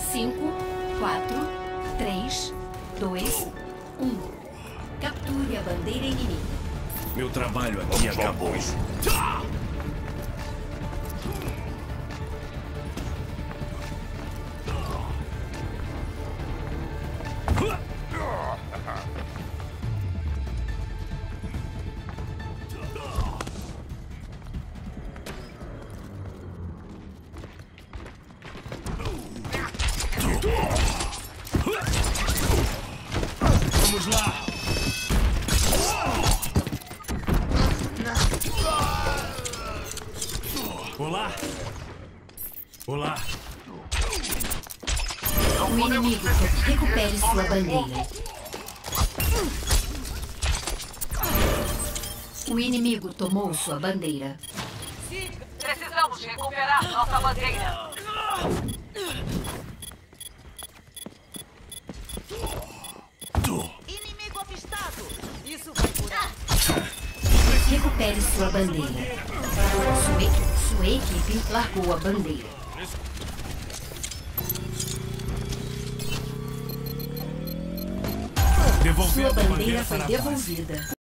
5, 4, 3, 2, 1. Capture a bandeira inimiga. Meu trabalho aqui acabou. Vamos lá! Olá! Olá! O inimigo recupere sua bandeira. O inimigo tomou sua bandeira. Precisamos recuperar nossa bandeira. Inimigo avistado. Isso vai curar. Recupere sua bandeira. Sua equipe largou a bandeira. Devolver Sua a bandeira foi para a base. devolvida.